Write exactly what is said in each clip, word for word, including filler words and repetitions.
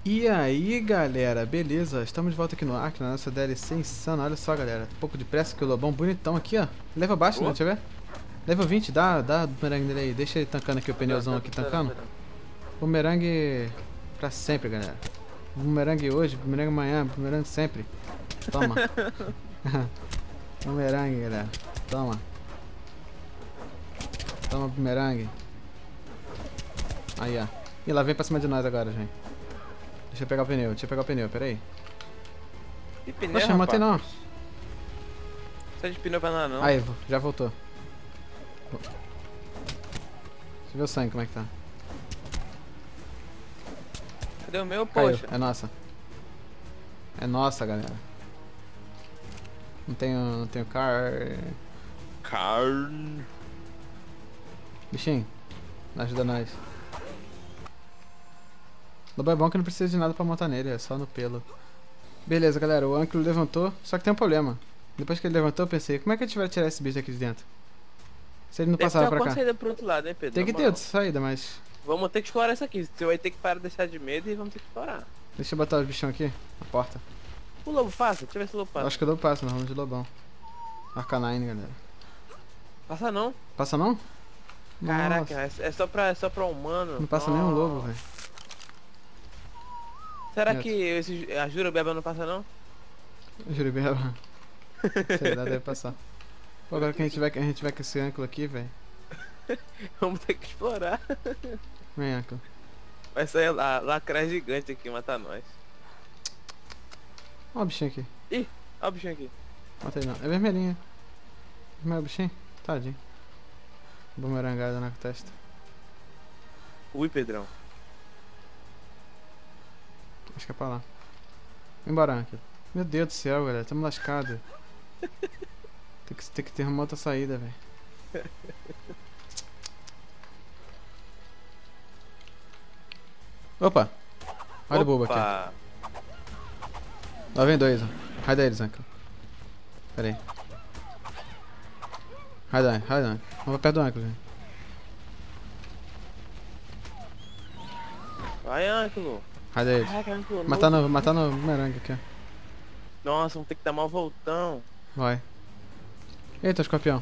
E aí galera, beleza? Estamos de volta aqui no Ark, na nossa D L C insana. Olha só galera, um pouco de pressa que o Lobão bonitão aqui, ó. Leva baixo, né? Oh, Deixa eu ver. Level vinte, dá, dá bumerangue nele aí. Deixa ele tancando aqui o pneuzão aqui, tancando. Bumerangue pra sempre, galera. Bumerangue hoje, bumerangue amanhã, bumerangue sempre. Toma. Bumerangue, galera. Toma. Toma bumerangue. Aí, ó. E lá vem pra cima de nós agora, gente. Deixa eu pegar o pneu, deixa eu pegar o pneu, peraí. Que pneu, Poxa, não matei não. Sai de pneu pra nada não. Aí, já voltou. Deixa eu ver o sangue, como é que tá. Cadê o meu, Caiu, poxa? é nossa. É nossa, galera. Não tenho, não tenho car... Carne. Bichinho, ajuda nós. Lobo é bom que não precisa de nada pra montar nele, é só no pelo. Beleza, galera, o ângulo levantou, só que tem um problema. Depois que ele levantou, eu pensei, como é que a gente vai tirar esse bicho aqui de dentro? Se ele não Deve passava ter pra alguma cá. saída pro outro lado, hein, Pedro? Tem Na que ter moral. outra saída, mas... Vamos ter que explorar isso aqui. Você vai ter que parar de deixar de medo e vamos ter que explorar. Deixa eu botar os bichão aqui, na porta. O lobo passa? Deixa eu ver se o lobo passa. Acho que o lobo passa, nós vamos de lobão. Arcanine, galera. Passa não? Passa não? Caraca, Nossa, é é só pra, é só pra humano. não passa nenhum lobo, velho. Será Neto. que esse, a Jurubeba não passa não? Juribeba. Sei lá, deve passar. Pô, agora que a gente vai, a gente vai com esse ângulo aqui, velho. Vamos ter que explorar. Vem, ângulo. Vai sair lá, lacraia gigante aqui, matar nós. Ó o bichinho aqui. Ih, olha o bichinho aqui. Matei não. É vermelhinho. Como é o bichinho? Tadinho. Bumerangada na testa. Ui, Pedrão. Acho que é pra lá. Embora, ângulo. Meu Deus do céu, galera. Tamo lascado. Tem que, tem que ter uma outra saída, velho. Opa! Olha o bobo aqui. Opa. Lá vem dois, ó. Raida eles, Uncle. Pera aí. Raida, raida, Uncle. Vamos pra perto do Uncle, gente. Vai, Ângulo. Raida eles. Caraca, Ângulo. Matar novo. no, matar no bumerangue aqui, ó. Nossa, vamos ter que dar mal voltão. Vai. Eita, escorpião.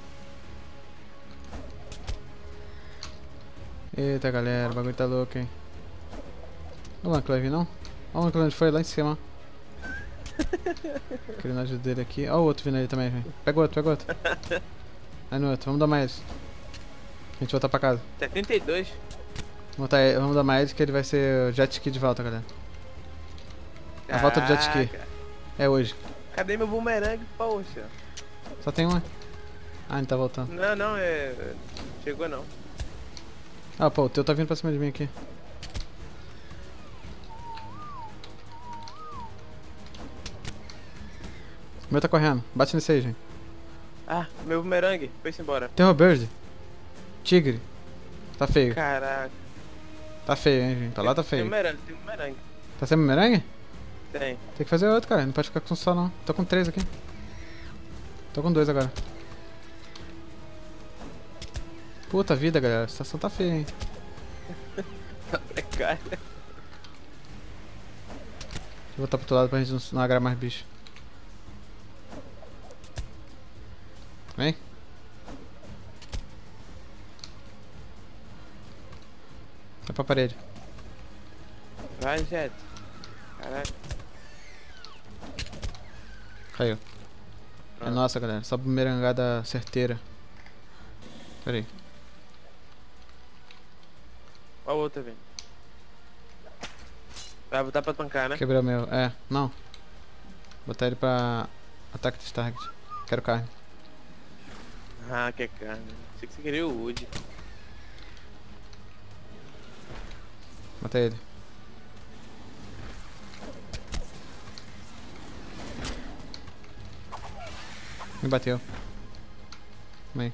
Eita, galera. O bagulho tá louco, hein. Olha o Uncle vai vir, não? Olha o Uncle onde foi, lá em cima, ó. Querendo ajuda dele aqui. Olha o outro vindo aí também, gente. Pega o outro, pega o outro. Aí no outro, vamos dar mais. A gente voltar pra casa. setenta e dois. Vamos, botar ele- vamos dar mais que ele vai ser o jet ski de volta, galera. A volta do jet ski. Caraca. É hoje. Cadê meu bumerangue, poxa? Só tem uma. Ah, ele tá voltando. Não, não, é... Chegou não. Ah, pô, o teu tá vindo pra cima de mim aqui. O meu tá correndo. Bate nesse aí, gente. Ah, meu bumerangue. Foi-se embora. Terror Bird. Tigre. Tá feio. Caraca. Tá feio, hein, gente. Tá lá, tá Tem feio. bumerangue, tem bumerangue. Tá sem bumerangue? Tem. Tem que fazer outro, cara. Não pode ficar com um só, não. Tô com três aqui. Tô com dois agora. Puta vida, galera. A situação tá feia, hein. Tá precário. Deixa eu voltar pro outro lado pra gente não, não agrar mais bicho. Vem. Sai pra parede. Vai, Jet. Caraca. Caiu. É Ah. nossa, galera. Só bumerangada certeira. Pera aí. Olha o outro vindo. Vai botar pra tancar, né? Quebrou meu. É, não. Botar ele pra ataque de target. Quero carne. Ah, que é carne. Achei que você queria o Wood. Mata ele. Me bateu. Vem.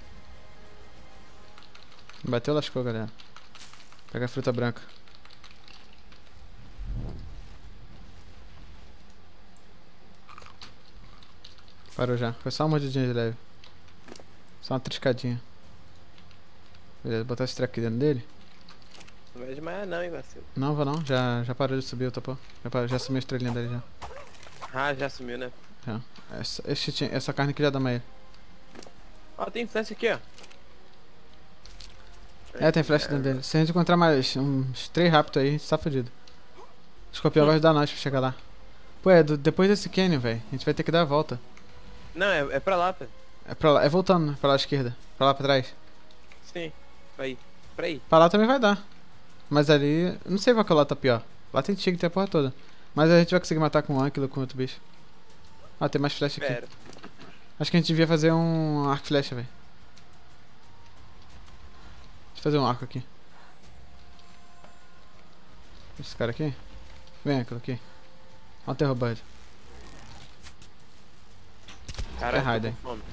Me bateu, lascou, galera. Pega a fruta branca. Parou já. Foi só uma mordidinha de leve. Só uma triscadinha. Beleza, botar esse treco aqui dentro dele. Não vai desmaiar não, hein, vacilo. Não, vou não. Já, já parou de subir o topo. Já, parou, já sumiu a estrelinha dele já. Ah, já sumiu, né? Já. Essa, esse, essa carne aqui já dá mais ele. Ó, tem flash aqui, ó. É, tem flash dentro dele. Se a gente encontrar mais uns três rápidos aí, a gente tá fudido. O escorpião vai ajudar nós pra chegar lá. Pô, é do, depois desse canyon, velho. A gente vai ter que dar a volta. Não, é, é pra lá, pô. É pra lá, é voltando, né? Pra lá à esquerda. Pra lá pra trás. Sim, pra aí. Pra aí. Pra lá também vai dar. Mas ali, eu não sei qual que lá tá pior. Lá tem tigre, tem a porra toda. Mas a gente vai conseguir matar com um ânquilo com outro bicho. Ah, tem mais flecha aqui. Pera. Acho que a gente devia fazer um arco e flecha, velho. Deixa eu fazer um arco aqui. Esse cara aqui. Vem, ânquilo aqui. Olha o Terror Bird. Caralho, Raid, tô hein? com fome.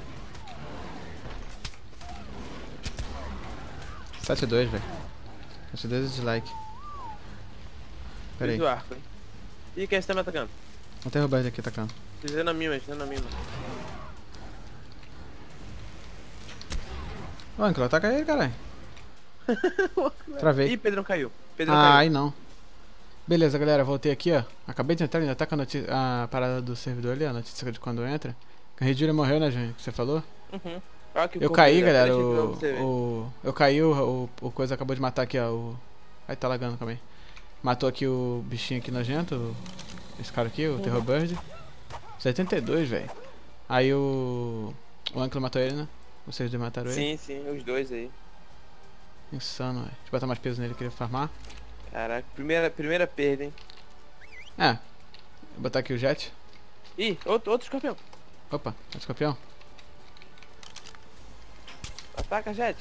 sete a dois, velho. sete a dois é dislike. Pera aí. Fiz o arco, hein? Ih, quem é que tá me atacando? Olha o Terror Bird aqui atacando. Dizendo a mim, mas dizendo a mim, mano. Ô, ânquilo, ataca ele, caralho. Travei. Ih, Pedrão caiu. Pedrão Ah, caiu. aí não. Beleza, galera, voltei aqui, ó. Acabei de entrar, ainda tá com a, noti- a parada do servidor ali, a notícia de quando entra. A Redira morreu, né, Júnior? Que você falou? Uhum. Olha que Eu corpo caí, dele, galera. deixa eu ver pra O, você ver. o, eu caí, o, o, o coisa acabou de matar aqui, ó. O, aí tá lagando, calma aí. Matou aqui o bichinho aqui nojento. O, esse cara aqui, o Uhum. Terror Bird. setenta e dois, velho. Aí o. O Ankle matou ele, né? Vocês dois mataram ele. Sim, sim, os dois aí. Insano, velho. Deixa eu botar mais peso nele que ele farmar. Caraca, primeira, primeira perda, hein? É. Vou botar aqui o jet. Ih, outro, outro escorpião. Opa, é o escorpião. Ataca, Jet.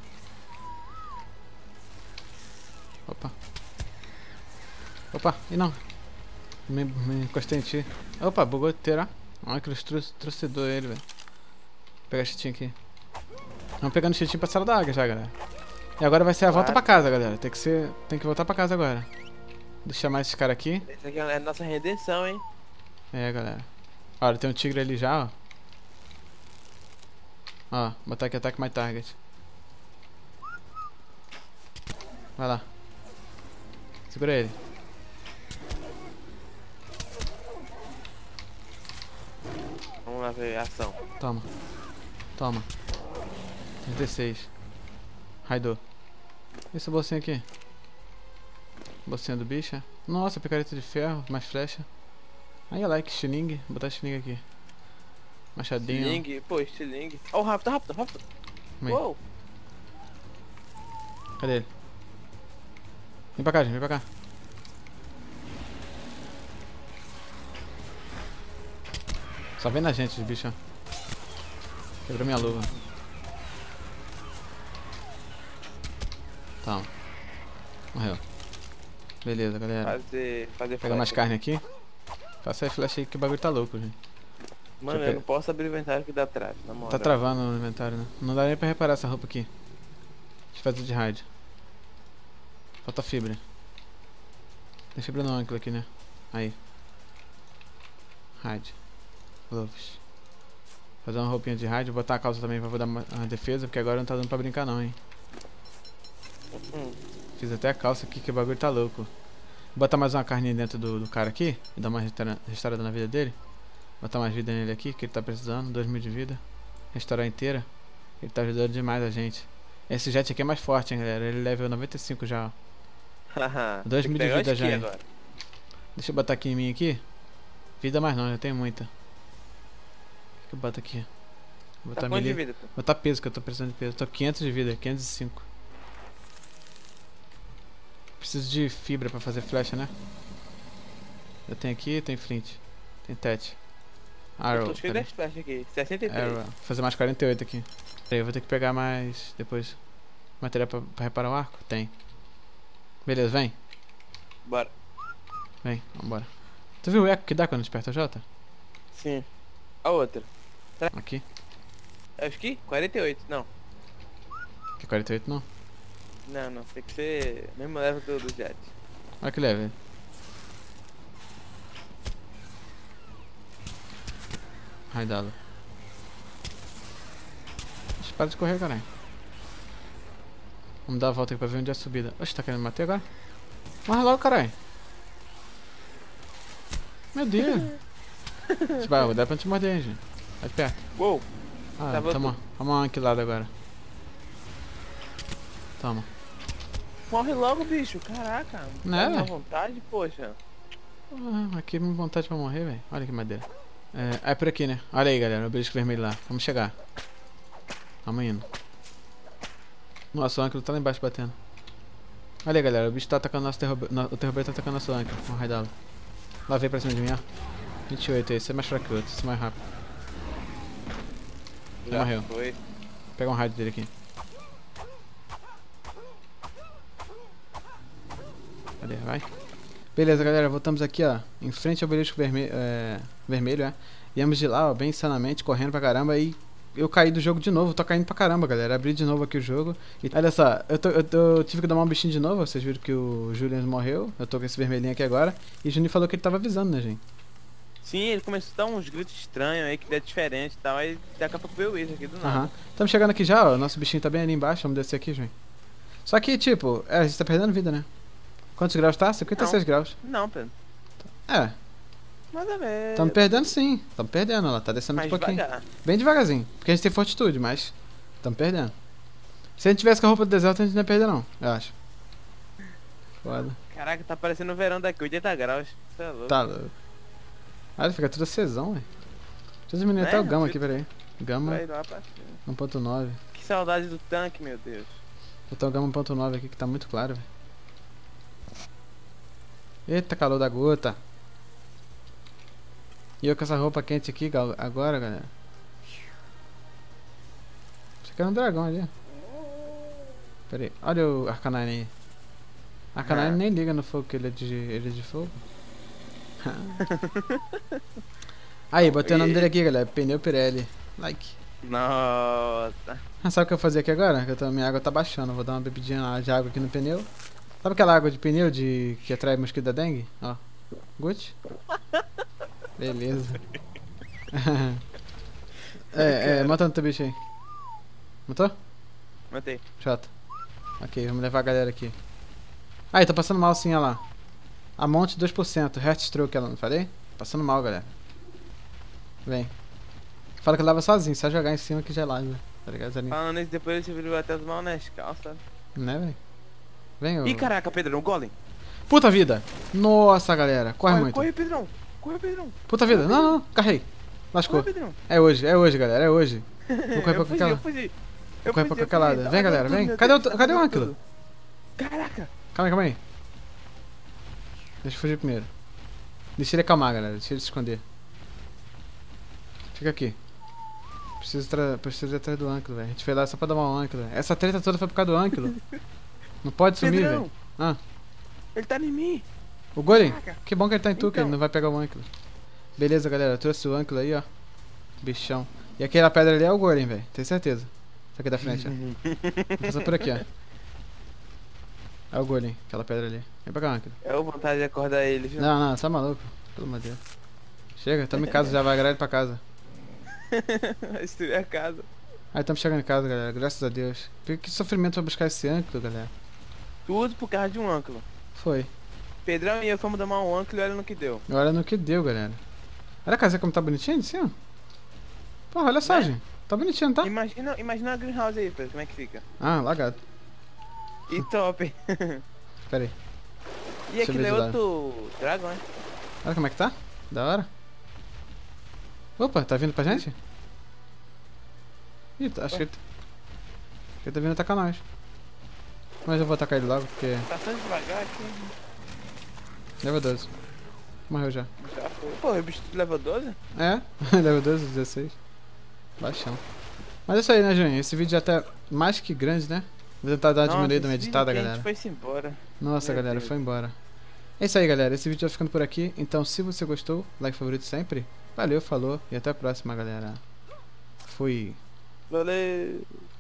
Opa. Opa, e não. Me, me encostei em ti. Opa, bugou inteiro, ó. Olha que eles tru- trucidou ele, velho. Vou pegar o chitinho aqui. Vamos pegando o chitinho pra sala da águia já, galera. E agora vai ser a volta Claro. pra casa, galera. Tem que ser. Tem que voltar pra casa agora. Deixa eu chamar esses caras aqui. Esse aqui é a nossa redenção, hein? É, galera. Olha, tem um tigre ali já, ó. Ó, botar aqui Attack My Target. Vai lá. Segura ele. Vamos lá ver a ação. Toma. Toma. trinta e seis. Raidou. E essa bolsinha aqui? Bolsinha do bicho, é? Nossa, picareta de ferro, mais flecha. Aí, like, estilingue. Vou botar estilingue aqui. Machadinho. Estilingue, pô, estilingue. Ó, oh, rápido, rápido, rápido. Vem. Uou. Cadê ele? Vem pra cá, gente, vem pra cá. Só vem na gente, os bichos, ó. Quebrou minha luva. Toma. Morreu. Beleza, galera. Fazer, fazer Pega mais flash. carne aqui. Faça aí flash aí que o bagulho tá louco, gente. Mano, Deixa eu eu não posso abrir o inventário que dá trave, na moral. Tá travando no inventário, né? Não dá nem pra reparar essa roupa aqui. Deixa eu fazer de raid. Falta fibra. Tem fibra no ângulo aqui, né? Aí. Raid. Gloves. Fazer uma roupinha de raid. Vou botar a calça também pra dar uma, uma defesa, porque agora não tá dando pra brincar não, hein. Hum. Fiz até a calça aqui, que o bagulho tá louco. Vou botar mais uma carninha dentro do, do cara aqui. E dar uma restaura- restaurada na vida dele. Botar mais vida nele aqui, que ele tá precisando. dois mil de vida. Restaurar inteira. Ele tá ajudando demais a gente. Esse jet aqui é mais forte, hein, galera. Ele é level noventa e cinco já, ó. Haha. Dois Tem mil que de pegar o vida esqui já, hein. agora. Deixa eu botar aqui em mim aqui. Vida mais não, já tem muita. O que que eu boto aqui? Vou Tá botar com quanto de melee. vida, pô? Botar peso, que eu tô precisando de peso. Tô com quinhentos de vida, quinhentos e cinco. Preciso de fibra pra fazer flecha, né? Eu tenho aqui, tem flint. Tem tet. Eu Arrow. tô cheio pera das flechas aqui. sessenta e aí. três. Arrow. Vou fazer mais quarenta e oito aqui. Peraí, eu vou ter que pegar mais depois. Material pra, pra reparar o arco? Tem. Beleza, vem. Bora. Vem, vambora. Tu viu o eco que dá quando desperta o Jota? Sim. A outra. Aqui. É o esqui? quarenta e oito. Não. Que quarenta e oito não. Não, não. Tem que ser mesmo level do, do jet. Olha que level. Raidalo. Para de correr, caralho. Vamos dar a volta aqui pra ver onde é a subida. Oxe, tá querendo me matar agora? Morre logo, caralho. Meu Deus. Vai, vou dar pra te morder, hein, gente. Vai de perto. Uou. Ah, Tava toma. Toma uma anquilada agora. Toma. Morre logo, bicho. Caraca. Não Tá é, na velho? vontade, poxa. Ah, aqui me vontade pra morrer, velho. Olha que madeira. É, é por aqui, né? Olha aí, galera. O belisco vermelho lá. Vamos chegar. Vamos indo. Nossa, o âncora tá lá embaixo batendo. Olha aí, galera. O bicho tá atacando nosso terror... no- O terror tá atacando nosso âncora. Vamos raidá-lo. Lá veio pra cima de mim, ó. vinte e oito aí. Esse é mais fraco que o outro. Esse é mais rápido. Ele Já morreu. foi. Vou pegar um raid dele aqui. Cadê? Vai. Beleza, galera. Voltamos aqui, ó. Em frente ao belisco vermelho, é... vermelho, é. Viemos de lá, ó. Bem insanamente, correndo pra caramba. E eu caí do jogo de novo. Tô caindo pra caramba, galera. Abri de novo aqui o jogo. E olha só. Eu, tô, eu, tô- eu tive que domar um bichinho de novo. Vocês viram que o Julian morreu. Eu tô com esse vermelhinho aqui agora. E o Juninho falou que ele tava avisando, né, gente? Sim, ele começou a dar uns gritos estranhos aí, que deu diferente e tal. Aí daqui a pouco veio isso aqui do nada. Aham. Estamos chegando aqui já, ó. Nosso bichinho tá bem ali embaixo. Vamos descer aqui, gente. Só que, tipo, é, a gente tá perdendo vida, né? Quantos graus tá? cinquenta e seis graus. Não, Pedro. É, Mais ou menos. estamos perdendo sim. Estamos perdendo, ela tá descendo um Mais pouquinho. devagar. Bem devagarzinho. Porque a gente tem fortitude, mas estamos perdendo. Se a gente tivesse com a roupa do deserto, a gente não ia perder, não. Eu acho. Foda. Caraca, tá parecendo o verão daqui, oitenta graus. Você é louco. Tá louco. Olha, fica tudo acesão, velho. Deixa eu diminuir Né? até o gama aqui, Fica- peraí. Gama Vai lá pra cima. um ponto nove. Que saudade do tanque, meu Deus. Vou botar o gama um ponto nove aqui que tá muito claro, velho. Eita, calor da gota. E eu com essa roupa quente aqui gal- agora, galera. Você quer um dragão ali. Pera aí, olha o Arcanine aí. Arcanine Ah. nem liga no fogo, que ele é de, ele é de fogo. Aí, botei o nome dele aqui, galera. Pneu Pirelli. Like. Nossa. Ah, sabe o que eu vou fazer aqui agora? Que eu tô, minha água tá baixando. Eu vou dar uma bebidinha lá de água aqui no pneu. Sabe aquela água de pneu de que atrai mosquito da dengue? Ó. Gut. Beleza. é, é, matando teu bicho aí. Matou? Matei. Chato. Ok, vamos levar a galera aqui. Aí, tá passando mal sim, olha lá. A monte dois por cento. Heartstroke, ela não falei? Passando mal, galera. Vem. Fala que lava sozinho, só jogar em cima que já é live. Tá ligado, Zaninho? Falando isso, depois você virou até os mal nas calças. Né, velho? Vem, ô. Ih, caraca, Pedrão, o golem. Puta vida! Nossa, galera, corre, muito. Corre, Pedrão. Corre, Pedrão. Puta vida, não, não, carrei. Corre, Lascou. Pedrão. É hoje, é hoje, galera, é hoje. Vou correr pra eu fugi, qualquer eu lado. fugi. Vou Eu correr pra fugi, eu qualquer lado. fugi. Vem, Tá galera, fazendo vem. tudo, Cadê meu o, Deus, tá cadê o fazendo ângulo? tudo. Caraca. Calma aí, calma aí. Deixa eu fugir primeiro. Deixa ele acalmar, galera. Deixa ele se esconder. Fica aqui. Preciso, tra... Preciso ir atrás do ângulo, velho. A gente foi lá só pra dar uma ângulo. Essa treta toda foi por causa do ângulo. Não pode sumir, Pedrão, velho. Ah, ele tá em mim. o Golem? Caraca. Que bom que ele tá em tu, que Então. ele não vai pegar o ângulo. Beleza, galera. Eu trouxe o ângulo aí, ó. Bichão. E aquela pedra ali é o Golem, velho. Tenho certeza. Isso aqui da frente, ó. Vou passar por aqui, ó. É o Golem, aquela pedra ali. Vem pegar o ângulo. É o vontade de acordar ele, viu? Não, não, você tá maluco. Pelo amor de Deus. Chega, tamo em casa já, vai agora ele pra casa. Vai destruir a casa. Aí estamos chegando em casa, galera, graças a Deus. Que sofrimento pra buscar esse ângulo, galera. Tudo por causa de um ângulo. Foi. Pedrão e eu fomos domar um ângulo e olha no que deu. Olha no que deu, galera. Olha a casa como tá bonitinha de cima. Porra, olha só, Né? gente. Tá bonitinho, tá? Imagina, imagina a greenhouse aí, Pedro, como é que fica? Ah, lagado. E top. Pera aí. E Deixa eu aquilo ver é de lado. outro dragão, hein? Olha como é que tá. Da hora. Opa, tá vindo pra gente? Ih, tá- acho que ele tá... acho que ele tá vindo atacar nós. Mas eu vou atacar ele logo, porque... Tá tão devagar aqui. Level doze. Morreu já. Já foi. Pô, o bicho level doze? É, level doze, dezesseis. Baixão. Mas é isso aí, né, gente? Esse vídeo já tá mais que grande, né? Vou tentar dar uma diminuída, uma editada, galera. A gente foi embora. Nossa, Meu galera, Deus. foi embora. É isso aí, galera. Esse vídeo vai ficando por aqui. Então, se você gostou, like favorito sempre. Valeu, falou e até a próxima, galera. Fui. Valeu.